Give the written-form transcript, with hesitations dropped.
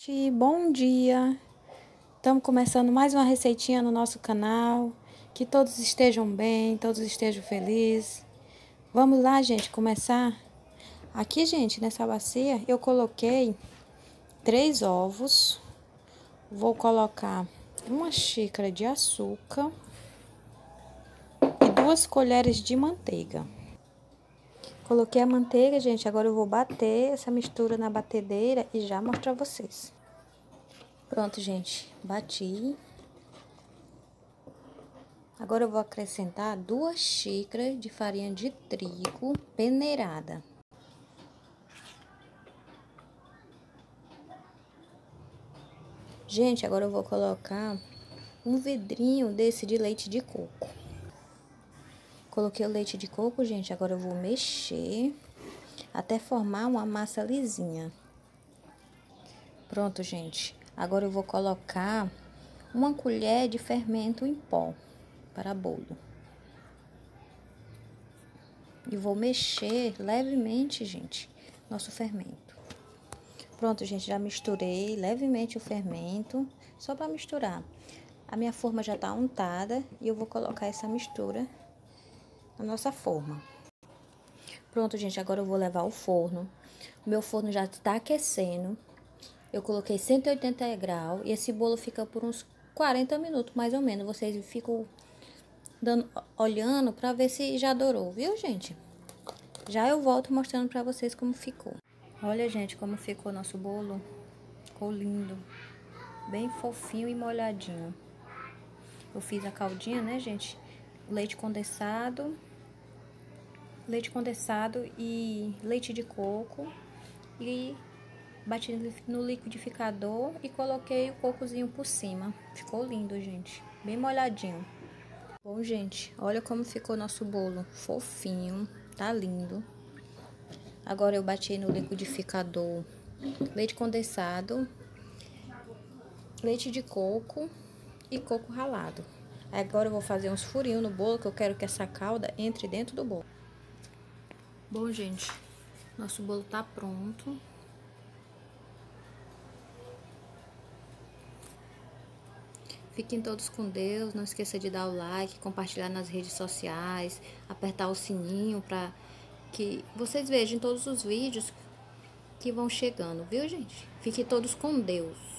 Bom dia! Estamos começando mais uma receitinha no nosso canal. Que todos estejam bem, todos estejam felizes. Vamos lá, gente, começar? Aqui, gente, nessa bacia eu coloquei 3 ovos. Vou colocar 1 xícara de açúcar e 2 colheres de manteiga. Coloquei a manteiga, gente, agora eu vou bater essa mistura na batedeira e já mostro a vocês. Pronto, gente, bati. Agora eu vou acrescentar 2 xícaras de farinha de trigo peneirada. Gente, agora eu vou colocar um vidrinho desse de leite de coco. Coloquei o leite de coco, gente, agora eu vou mexer até formar uma massa lisinha. Pronto, gente. Agora eu vou colocar 1 colher de fermento em pó para bolo. E vou mexer levemente, gente, nosso fermento. Pronto, gente, já misturei levemente o fermento, só para misturar. A minha forma já tá untada e eu vou colocar essa mistura na nossa forma. Pronto, gente, agora eu vou levar ao forno. O meu forno já tá aquecendo. Eu coloquei 180 graus e esse bolo fica por uns 40 minutos, mais ou menos. Vocês ficam olhando para ver se já dourou, viu, gente? Já eu volto mostrando para vocês como ficou. Olha, gente, como ficou nosso bolo. Ficou lindo. Bem fofinho e molhadinho. Eu fiz a caldinha, né, gente? Leite condensado e leite de coco. E bati no liquidificador e coloquei o cocozinho por cima. Ficou lindo, gente. Bem molhadinho. Bom, gente, olha como ficou nosso bolo. Fofinho, tá lindo. Agora eu bati no liquidificador leite condensado, leite de coco e coco ralado. Agora eu vou fazer uns furinhos no bolo, que eu quero que essa calda entre dentro do bolo. Bom, gente, nosso bolo tá pronto. Fiquem todos com Deus, não esqueça de dar o like, compartilhar nas redes sociais, apertar o sininho para que vocês vejam todos os vídeos que vão chegando, viu, gente? Fiquem todos com Deus.